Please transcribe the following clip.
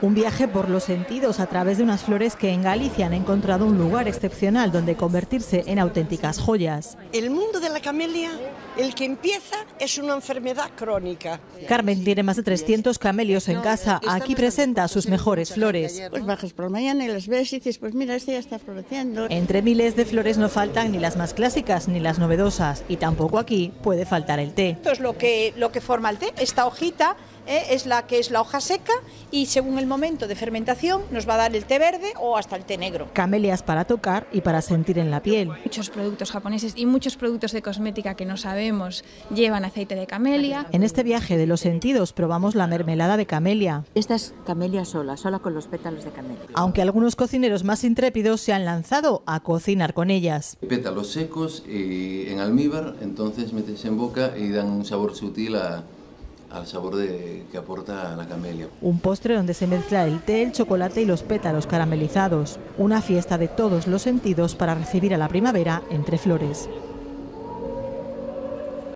Un viaje por los sentidos a través de unas flores que en Galicia han encontrado un lugar excepcional donde convertirse en auténticas joyas. El mundo de la camelia, el que empieza, es una enfermedad crónica. Carmen tiene más de 300 camelios en casa. Aquí presenta sus mejores flores. Pues bajas por la mañana y las ves y dices, pues mira, este ya está floreciendo. Entre miles de flores no faltan ni las más clásicas ni las novedosas. Y tampoco aquí puede faltar el té. Esto es lo que forma el té. Esta hojita es la hoja seca y según el momento de fermentación nos va a dar el té verde o hasta el té negro. Camelias para tocar y para sentir en la piel. Muchos productos japoneses y muchos productos de cosmética que no sabemos llevan aceite de camelia. En este viaje de los sentidos probamos la mermelada de camelia. Esta es camelia sola con los pétalos de camelia. Aunque algunos cocineros más intrépidos se han lanzado a cocinar con ellas. Pétalos secos y en almíbar, entonces metes en boca y dan un sabor sutil al sabor que aporta la camelia. Un postre donde se mezcla el té, el chocolate y los pétalos caramelizados. Una fiesta de todos los sentidos para recibir a la primavera entre flores.